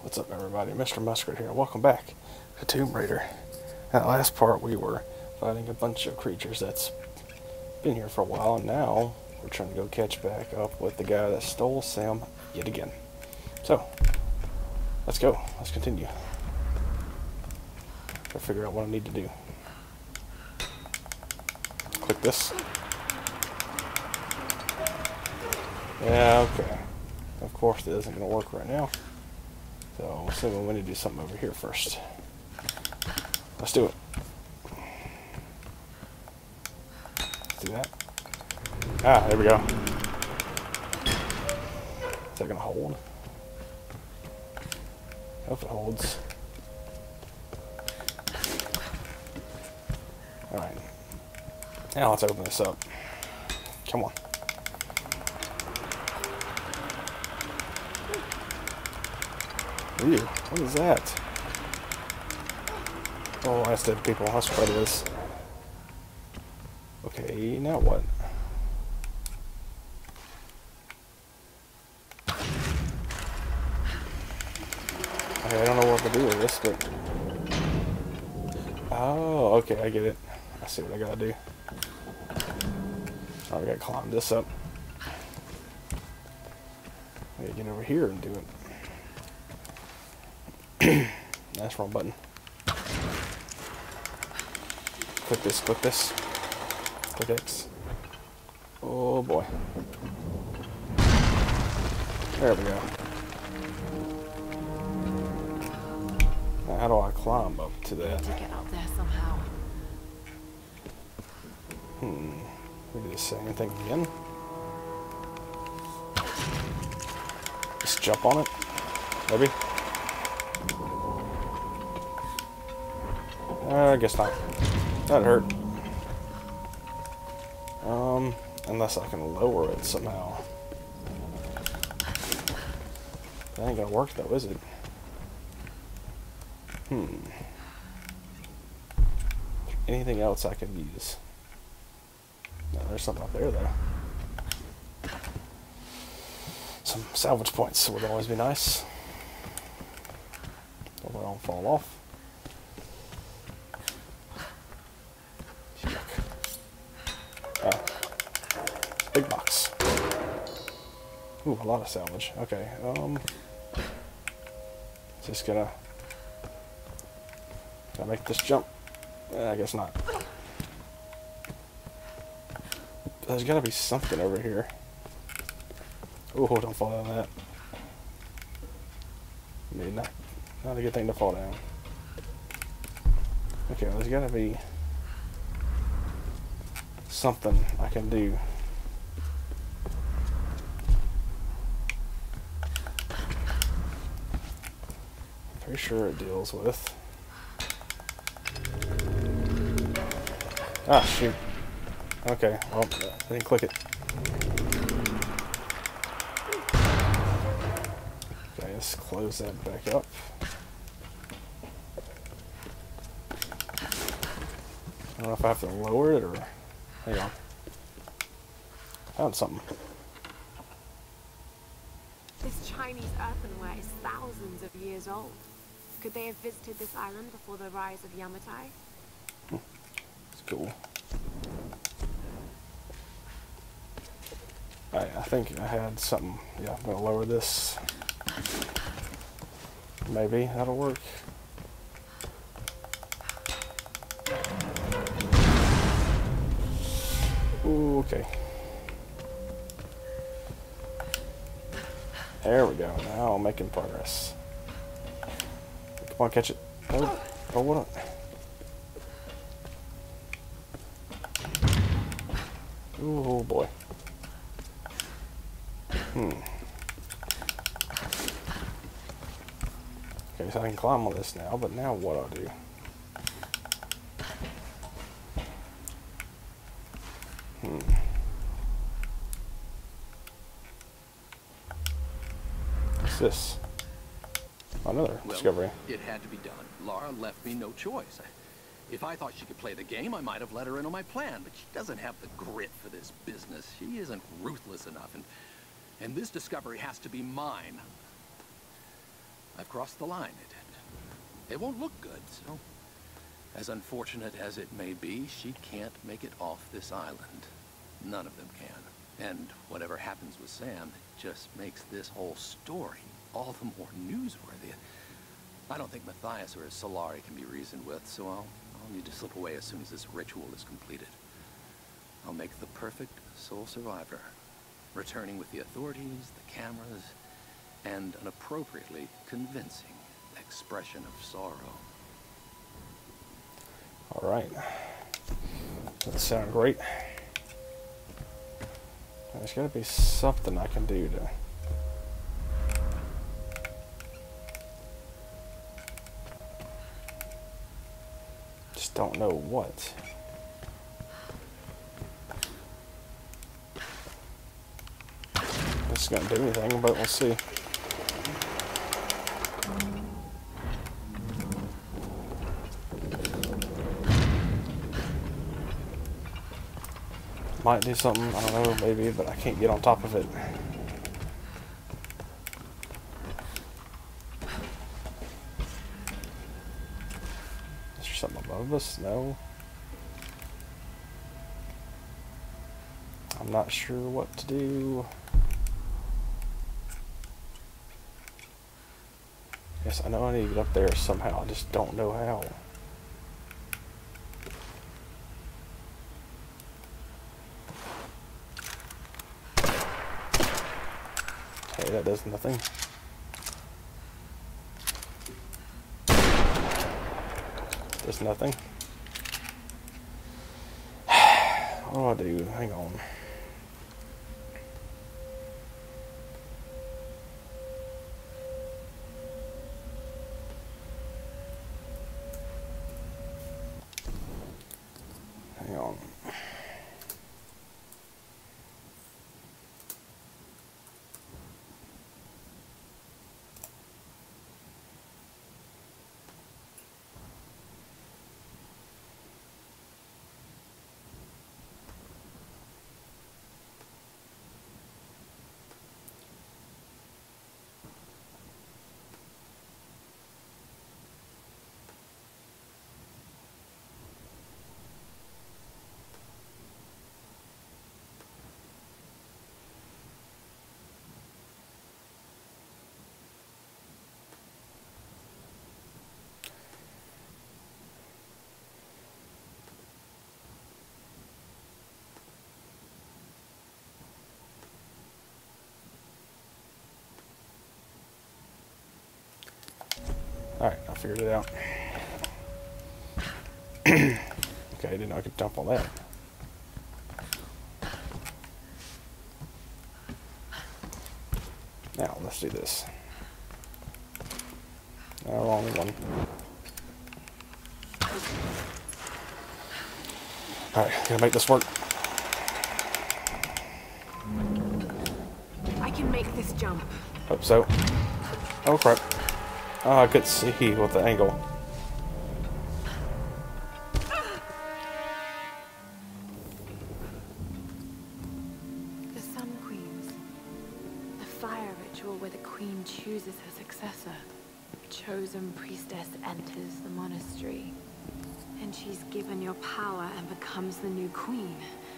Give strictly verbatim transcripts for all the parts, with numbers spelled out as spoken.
What's up, everybody? Mister Muskrat here. Welcome back to Tomb Raider. That last part we were fighting a bunch of creatures that's been here for a while, and now we're trying to go catch back up with the guy that stole Sam yet again. So, let's go. Let's continue. Gotta figure out what I need to do. Click this. Yeah, okay. Of course, it isn't going to work right now. So, so we need to do something over here first. Let's do it. Let's do that. Ah, there we go. Is that going to hold? I hope it holds. Alright. Now let's open this up. Come on. Ew, what is that? Oh, that's dead people. That's what it is. Okay, now what? Okay, I don't know what to do with this, but... Oh, okay, I get it. I see what I gotta do. Alright, I gotta climb this up. I gotta get over here and do it. That's wrong button. Click this, click this. Click X. Oh boy. There we go. Now how do I climb up to that? To get up there somehow. Hmm. We do the same thing again. Just jump on it. Maybe. Uh, I guess not. That hurt. Um, unless I can lower it somehow. That ain't gonna work though, is it? Hmm. Anything else I can use? No, there's something up there though. Some salvage points would always be nice. Hope I don't fall off. Ah. Big box. Ooh, a lot of salvage. Okay, um... just gonna... Gotta make this jump. Eh, I guess not. There's gotta be something over here. Ooh, don't fall down that. Maybe not, not a good thing to fall down. Okay, well, there's gotta be... something I can do. Pretty sure it deals with... Ah, shoot. Okay, well, I didn't click it. Okay, let's close that back up. I don't know if I have to lower it or... Hang on. Found something. This Chinese earthenware is thousands of years old. Could they have visited this island before the rise of Yamatai? Hmm. It's cool. Alright, I think I had something. Yeah, I'm gonna lower this. Maybe that'll work. Ooh, okay. There we go. Now I'm making progress. Come on, catch it. Oh, oh what? Oh boy. Hmm. Okay, so I can climb on this now, but now what do I do? Hmm. What's this? Another well, discovery. It had to be done. Lara left me no choice. If I thought she could play the game, I might have let her in on my plan, but she doesn't have the grit for this business. She isn't ruthless enough, and, and this discovery has to be mine. I've crossed the line. It, it won't look good, so... As unfortunate as it may be, she can't make it off this island. None of them can. And whatever happens with Sam, it just makes this whole story all the more newsworthy. I don't think Matthias or Solari can be reasoned with, so I'll, I'll need to slip away as soon as this ritual is completed. I'll make the perfect sole survivor, returning with the authorities, the cameras, and an appropriately convincing expression of sorrow. All right. That sounds great. There's got to be something I can do to... Just don't know what. This is going to do anything, but we'll see. Might do something, I don't know, maybe, but I can't get on top of it. Is there something above us? No. I'm not sure what to do. Yes, I know I need to get up there somehow, I just don't know how. Okay, that does nothing. Does nothing. What do I do? Hang on. Hang on. Alright, I figured it out. Okay, I didn't know I could jump on that. Now, let's do this. No, wrong one. Alright, gonna make this work. I can make this jump. Hope so. Oh crap. Oh, I couldn't see with the angle. The Sun Queens. The fire ritual where the queen chooses her successor. A chosen priestess enters the monastery. And she's given your power and becomes the new queen.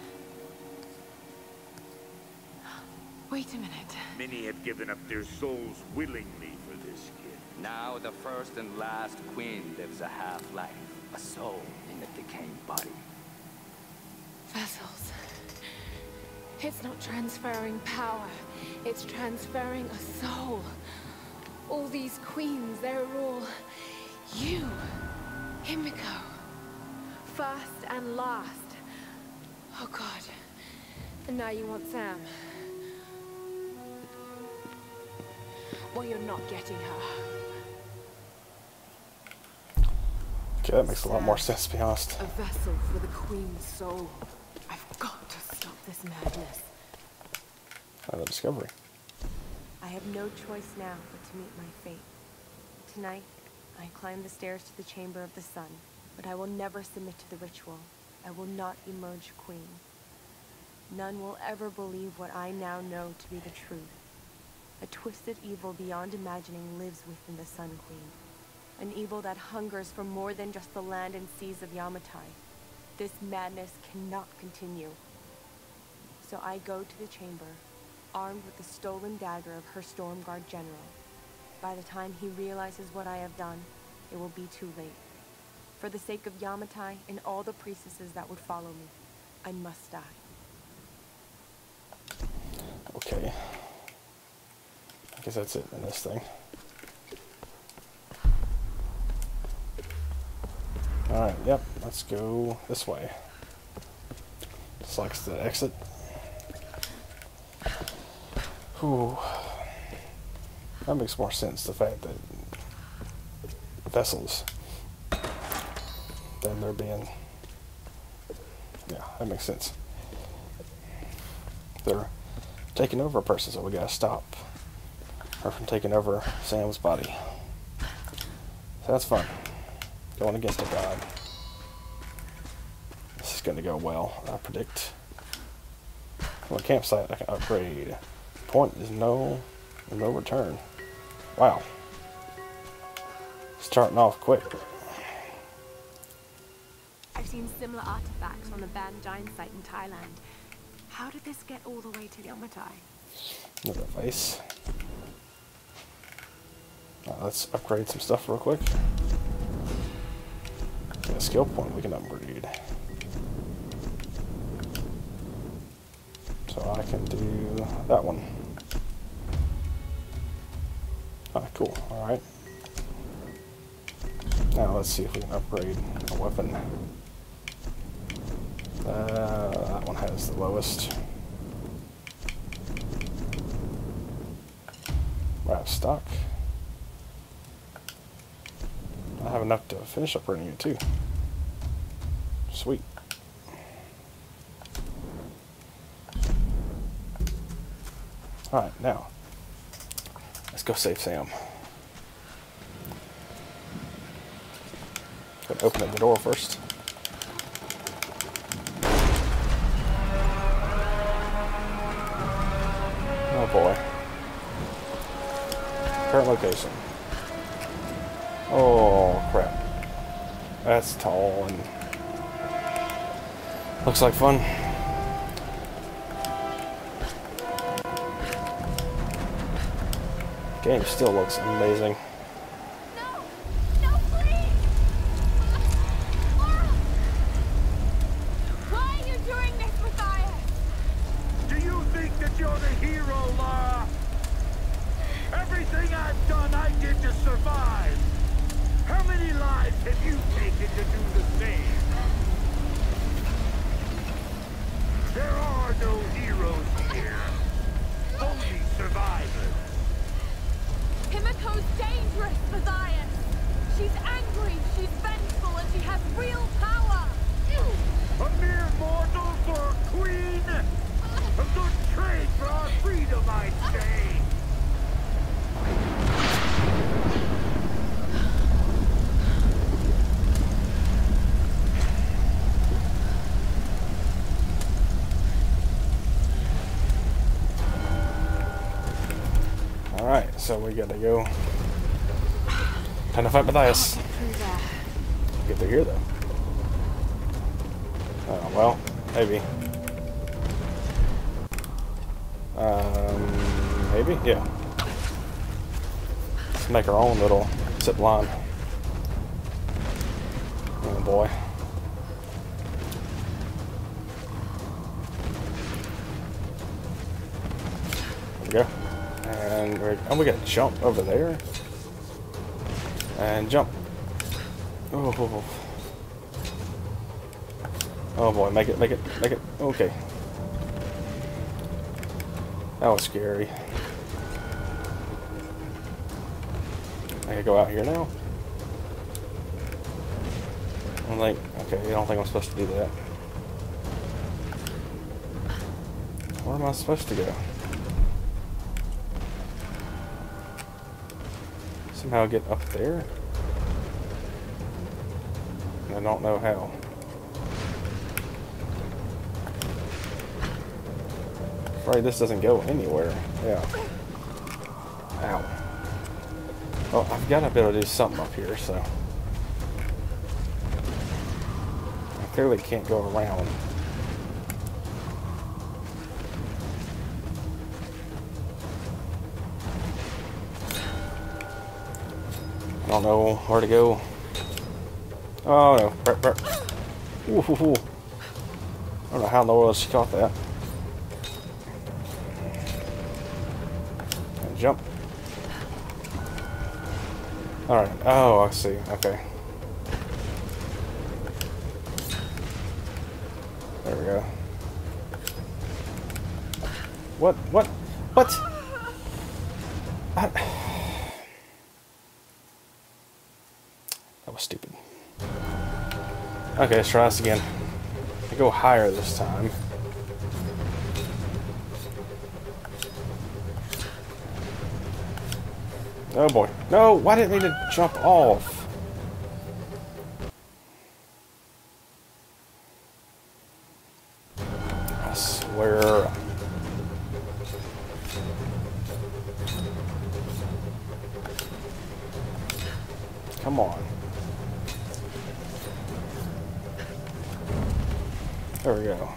Wait a minute. Many have given up their souls willingly for this gift. Now the first and last queen lives a half-life, a soul in a decaying body. Vessels. It's not transferring power. It's transferring a soul. All these queens, they're all... you. Himiko. First and last. Oh God. And now you want Sam. Well, you're not getting her. Okay, that makes a lot more sense, to be honest. A vessel for the queen's soul. I've got to stop this madness. Another discovery. I have no choice now but to meet my fate. Tonight, I climb the stairs to the Chamber of the Sun, but I will never submit to the ritual. I will not emerge queen. None will ever believe what I now know to be the truth. A twisted evil beyond imagining lives within the Sun Queen. An evil that hungers for more than just the land and seas of Yamatai. This madness cannot continue. So I go to the chamber, armed with the stolen dagger of her Stormguard general. By the time he realizes what I have done, it will be too late. For the sake of Yamatai and all the priestesses that would follow me, I must die. Okay. I guess that's it in this thing. Alright, yep, let's go this way. Selects the exit. Ooh. That makes more sense, the fact that vessels, then they're being, yeah, that makes sense. They're taking over a person, so we gotta stop her from taking over Sam's body. So that's fun. Going against a god. This is gonna go well, I predict. Well, campsite I can upgrade. Point is no, no return. Wow. Starting off quick. I've seen similar artifacts on the Ban Giant site in Thailand. How did this get all the way to Yamatai? Another vase. Uh, let's upgrade some stuff real quick. Got a skill point we can upgrade. So I can do that one. Ah, cool. Alright. Now let's see if we can upgrade a weapon. Uh, that one has the lowest. Wrap stock. I have enough to finish upgrading it too. Sweet. Alright, now let's go save Sam. Gotta open up the door first. Oh boy. Current location. Oh crap. That's tall and looks like fun. Game still looks amazing. No! No, please! Why are you doing this, Matthias? Do you think that you're the hero, Lara? Everything I've done, I did to survive. How many lives have you taken to do the same? There are no heroes here. Only survivors. Himiko's dangerous, Matthias. She's angry, she's vengeful, and she has real power. A mere mortal for a queen? A good trade for our freedom, I'd say. Alright, so we gotta go. Time to fight Matthias. Get through here though. Oh, well, maybe. Um, maybe? Yeah. Let's make our own little zip line. Oh boy. There we go. And we're, oh, we gotta jump over there. And jump. Oh, oh, oh. Oh boy, make it, make it, make it. Okay. That was scary. I gotta go out here now. I'm like, okay, I don't think I'm supposed to do that. Where am I supposed to go? Somehow get up there? I don't know how. Afraid this doesn't go anywhere. Yeah. Ow. Well, I've got to be able to do something up here, so. I clearly can't go around. I don't know where to go. Oh no. Burp, burp. Ooh, ooh, ooh. I don't know how in the world she caught that. And jump. Alright. Oh, I see. Okay. There we go. What? What? What? I That was stupid. Okay, let's try this again. I go higher this time. Oh boy. No, why didn't I mean to jump off? I swear. Come on. There we go.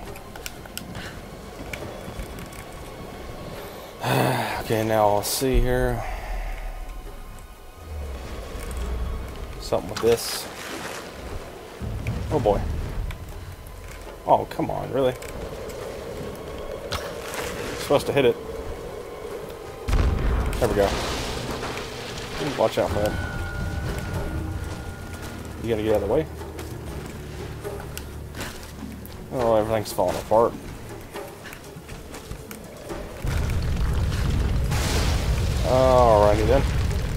Okay, now I'll see here. Something with this. Oh boy. Oh, come on, really? Supposed to hit it. There we go. Watch out, man. You gotta get out of the way. Oh, everything's falling apart. Alrighty then.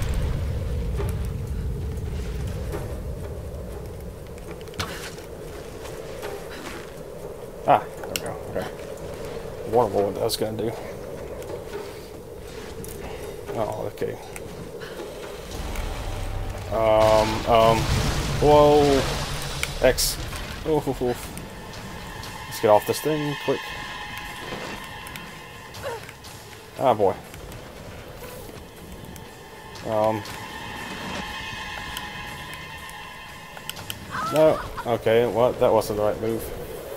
Ah, there we go. Okay. Wonderful what that's gonna do. Oh, okay. Um, um, whoa. X. Oh, oh, oh. Let's get off this thing quick. Ah, boy. Um. No. Okay, well, that wasn't the right move.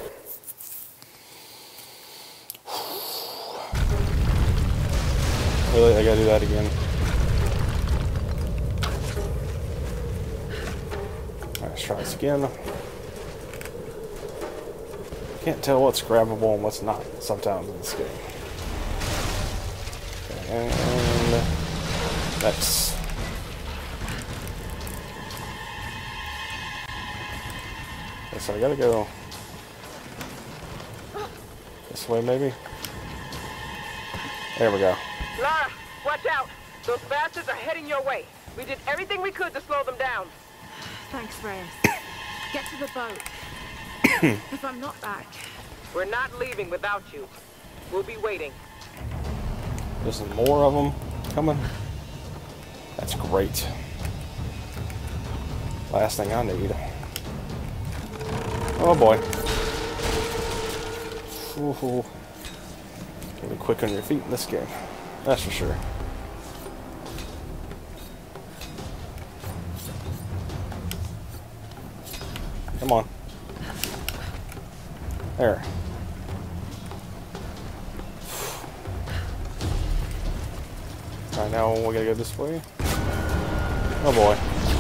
Really? I gotta do that again. Alright, let's try this again. Can't tell what's grabbable and what's not sometimes in this game. Okay, and next. Okay, so I gotta go this way maybe? There we go. Lara, watch out! Those bastards are heading your way. We did everything we could to slow them down. Thanks, Reyes. Get to the boat. If I'm not back. We're not leaving without you. We'll be waiting. There's some more of them coming. That's great. Last thing I need. Oh boy. Ooh. Gotta be quick on your feet in this game. That's for sure. Come on. There. Alright, now we gotta go this way. Oh boy.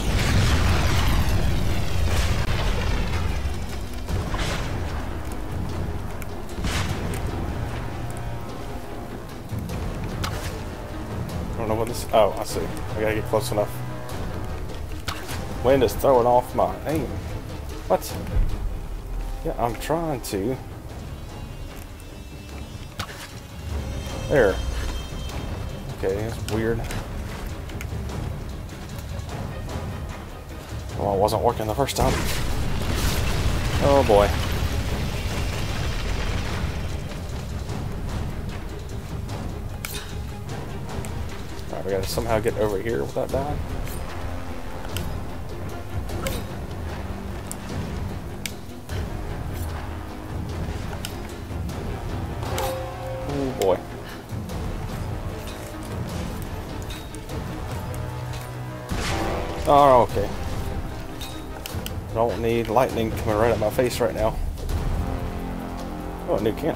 I don't know what this. Oh, I see. I gotta get close enough. Wind is throwing off my aim. What? Yeah, I'm trying to. There. Okay, that's weird. Well, it wasn't working the first time. Oh boy. Alright, we gotta somehow get over here without dying. Oh boy. Oh, okay. Don't need lightning coming right at my face right now. Oh, a new camp.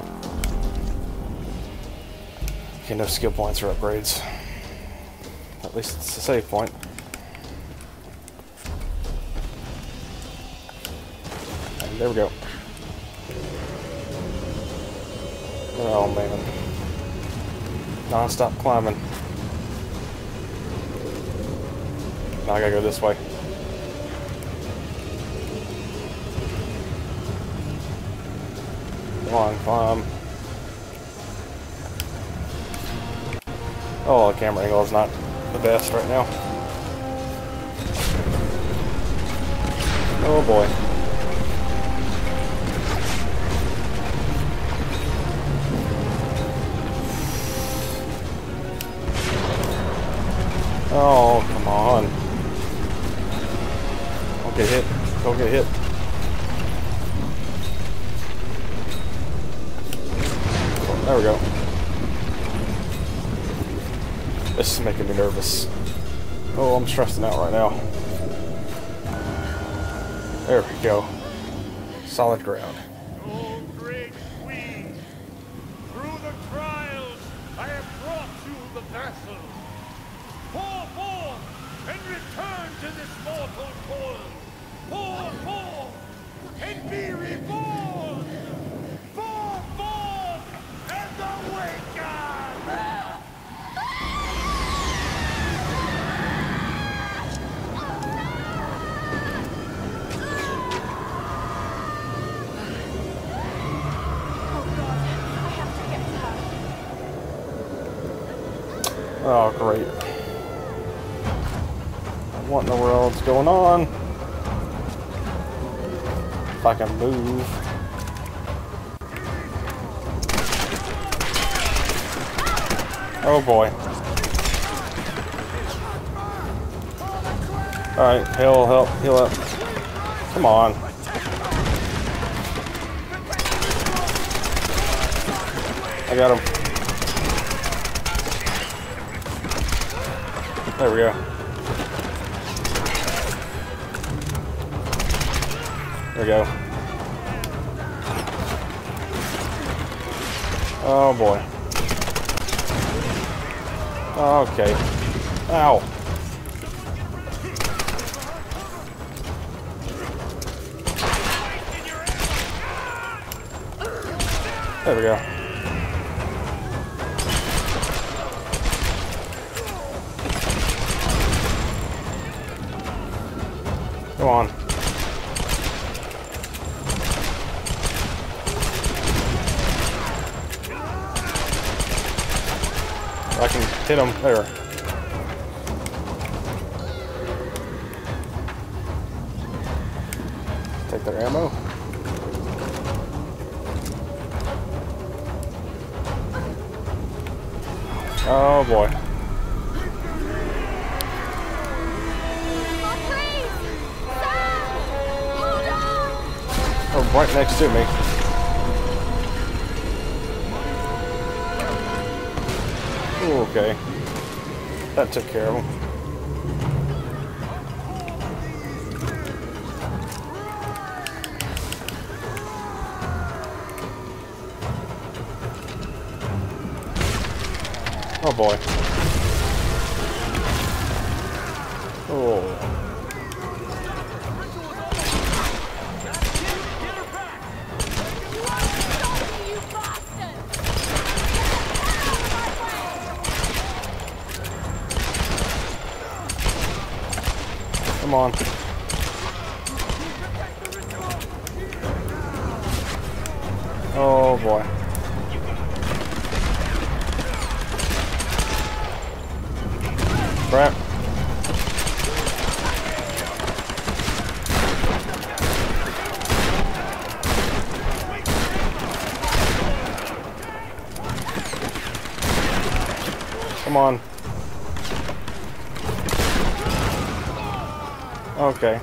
Okay, no skill points or upgrades. At least it's a save point. And there we go. Oh man. Non-stop climbing. Now I gotta go this way. Come on, climb. Oh, the camera angle is not the best right now. Oh boy. Oh, come on. Don't get hit. Don't get hit. Oh, there we go. This is making me nervous. Oh, I'm stressing out right now. There we go. Solid ground. Oh, great queen! Through the trials, I have brought you the vessel. Pour forth and return to this mortal toil. Pour forth and be reborn. Pour forth and awaken. Oh, great. What in the world's going on? If I can move. Oh boy. Alright, heal, help, heal up. Come on. I got him. There we go. There we go. Oh boy. Okay. Ow. There we go. Come on. I can hit him there. Take their ammo. Oh boy. Oh, right next to me. Ooh, okay. That took care of him. Oh boy. Oh. Come on. Oh boy. Crap. Come on. Okay.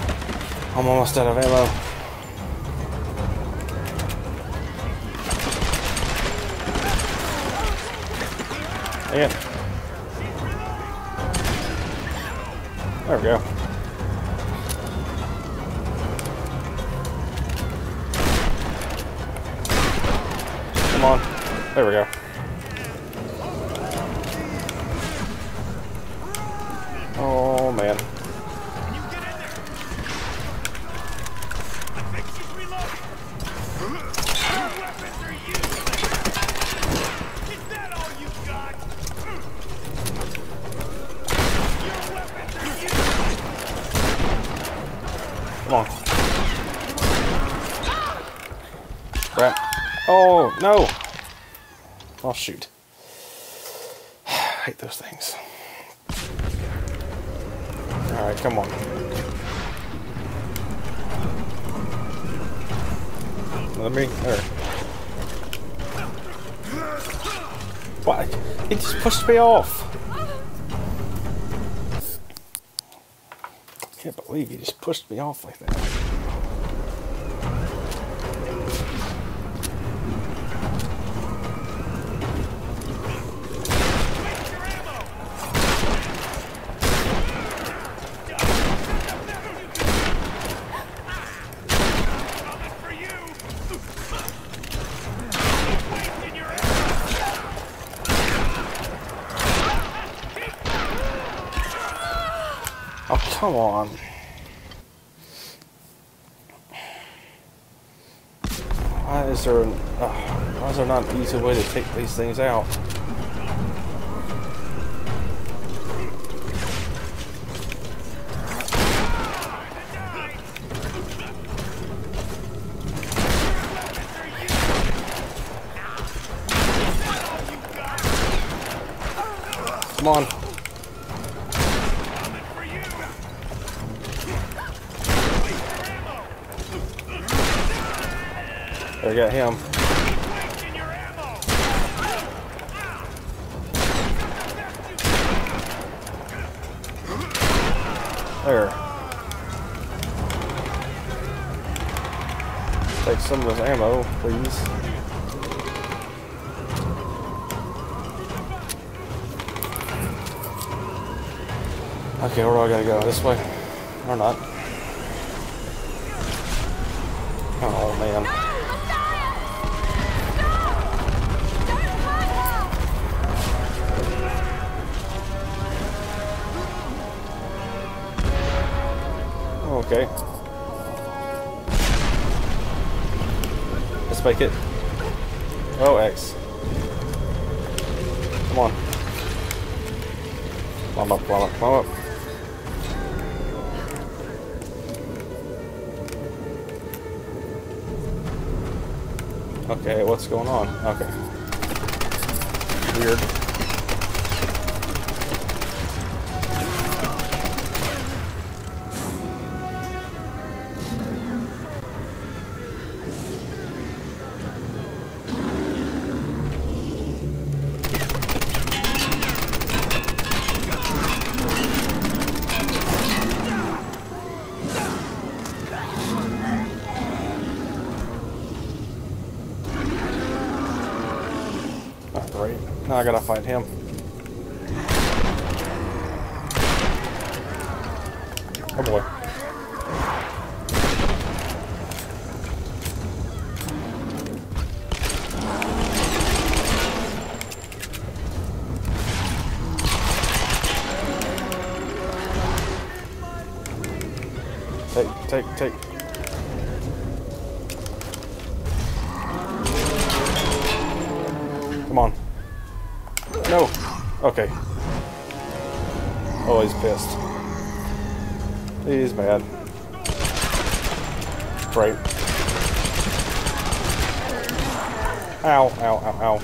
I'm almost out of ammo. And there we go. Come on. There we go. Oh man. Come on. Crap. Oh, no. Oh, shoot. I hate those things. Alright, come on. Let me. There. What? It just pushed me off. I can't believe he just pushed me off like that. Oh, come on. Why is there, an, uh, why is there not an easy way to take these things out? Come on. There, got him. There. Take some of this ammo, please. Okay, where do I gotta go? This way? Or not? Oh, man. Okay. Let's make it. Oh, X. Come on. Climb up, climb up, climb up. Okay, what's going on? Okay. Weird. Great. Now I gotta fight him. Oh boy. Take, take, take. Come on. No. Okay. Oh, he's pissed. He's mad. Great. Ow, ow, ow, ow.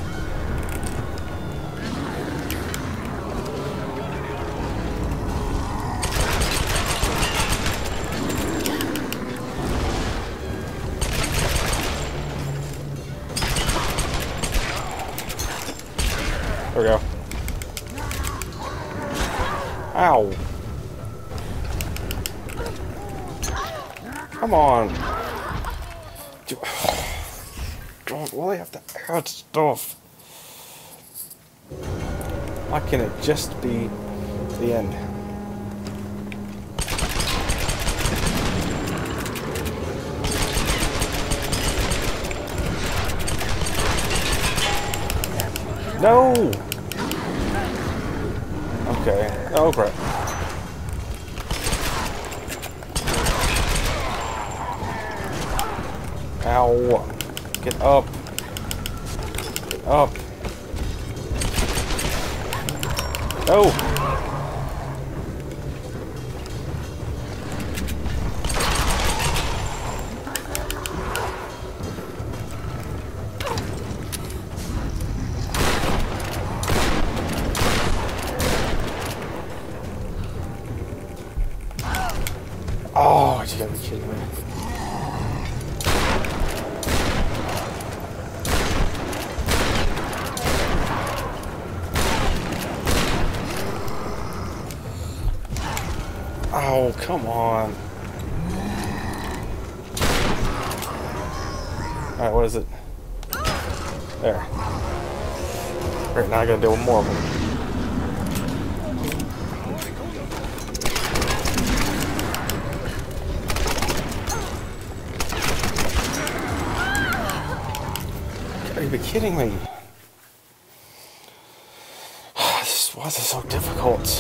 There we go. Ow. Come on. Do, don't really have to add stuff. Why can't it just be the end? No! Okay. Oh, crap. Ow. Get up. Get up. No! Oh, you gotta be kidding me. Oh, come on. Alright, what is it? There. Right, now I gotta deal with more of them. Are you kidding me? This, why is it so difficult?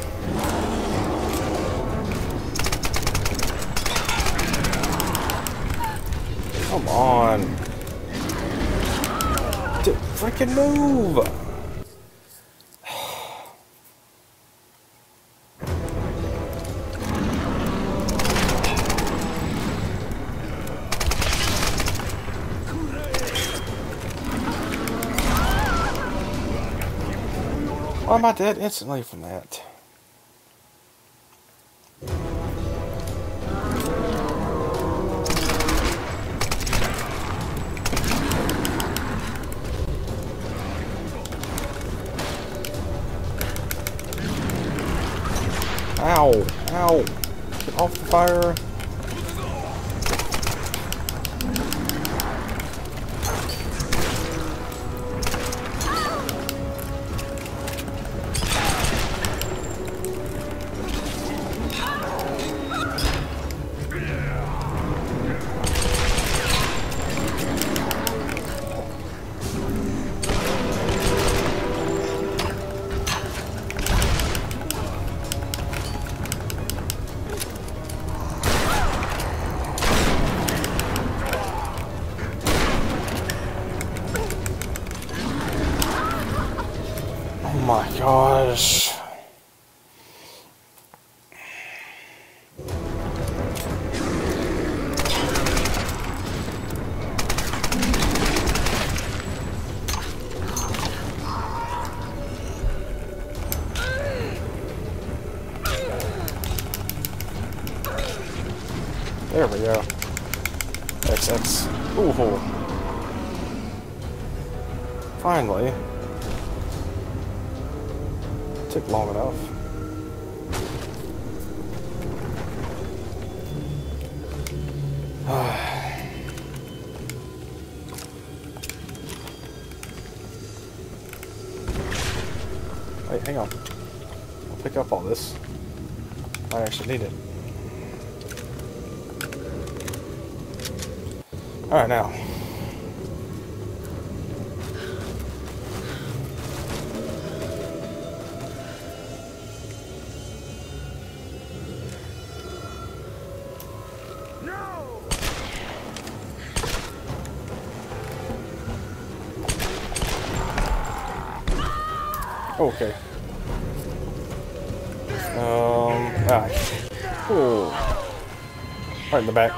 Come on. Dude, freaking move! Why am I dead instantly from that? Ow! Ow! Get off the fire! Oh my gosh. There we go. X X. Ooh. Finally. Took long enough. Wait, hang on. I'll pick up all this. I actually need it. Alright, now. Okay. Um, ah. Oh. Right in the back.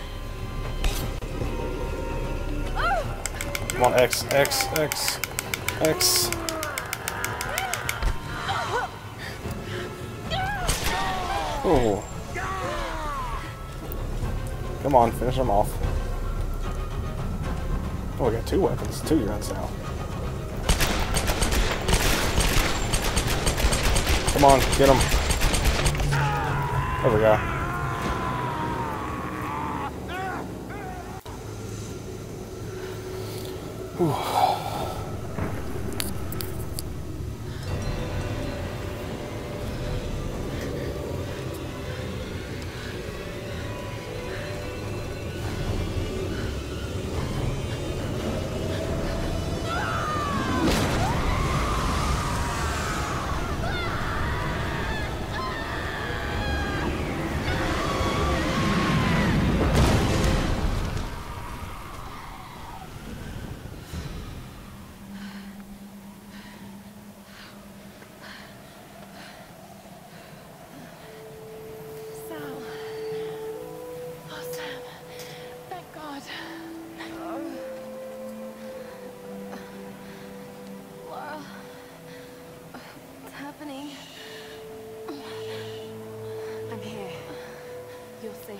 Come on, X, X, X, X. Oh. Come on, finish them off. Oh, we got two weapons, two guns now. Come on, get him. There we go. Whew.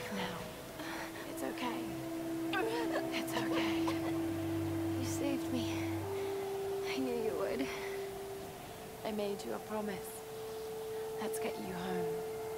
safe now. It's okay. It's okay. You saved me. I knew you would. I made you a promise. Let's get you home.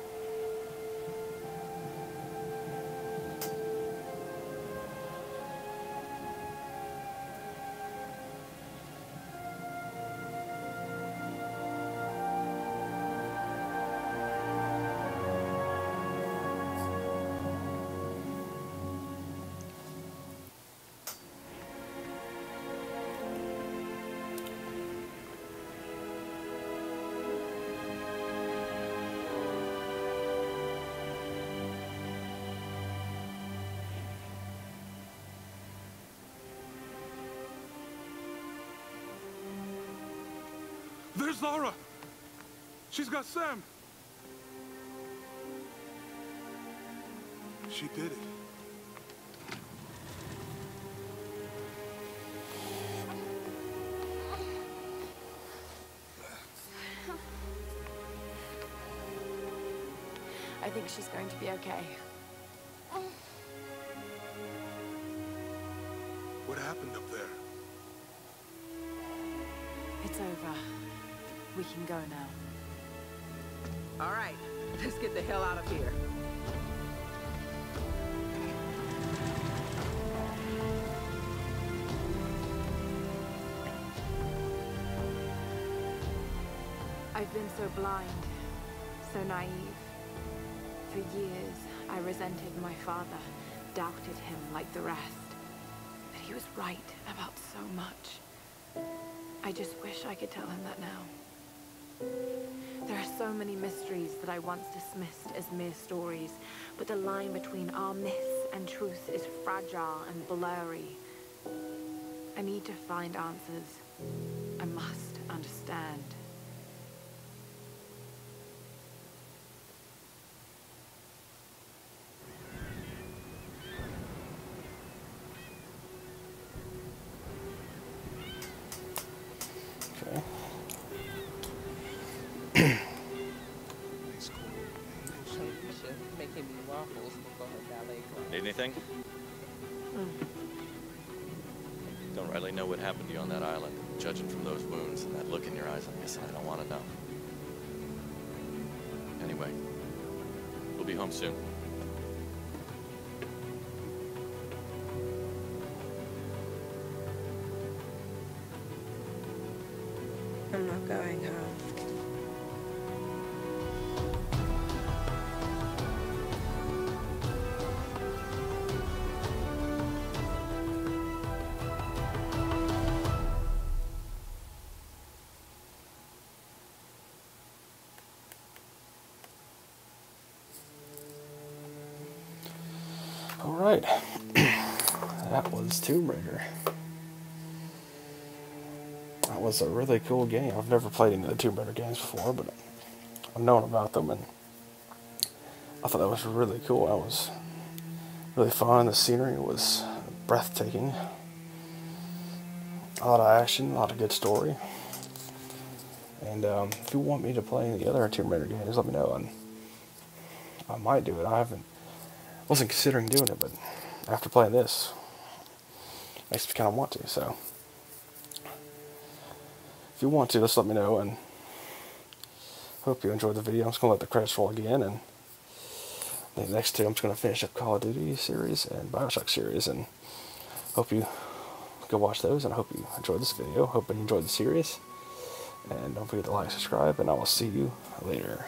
There's Lara! She's got Sam! She did it. I think she's going to be okay. What happened up there? It's over. We can go now. All right, let's get the hell out of here. I've been so blind, so naive. For years, I resented my father, doubted him like the rest. But he was right about so much. I just wish I could tell him that now. There are so many mysteries that I once dismissed as mere stories, but the line between our myths and truth is fragile and blurry. I need to find answers. I must understand. Need anything? Mm. Don't really know what happened to you on that island. Judging from those wounds and that look in your eyes, I'm guessing I don't want to know. Anyway, we'll be home soon. I'm not going home. All right, that was Tomb Raider. That was a really cool game. I've never played any of the Tomb Raider games before, but I've known about them, and I thought that was really cool. That was really fun. The scenery was breathtaking. A lot of action, a lot of good story. And um, if you want me to play any other Tomb Raider games, let me know, and I might do it. I haven't. Wasn't considering doing it, but after playing this, makes me kind of want to. So, if you want to, just let me know. And hope you enjoyed the video. I'm just gonna let the credits roll again, and the next two, I'm just gonna finish up Call of Duty series and Bioshock series, and hope you go watch those. And I hope you enjoyed this video. Hope you enjoyed the series, and don't forget to like, subscribe, and I will see you later.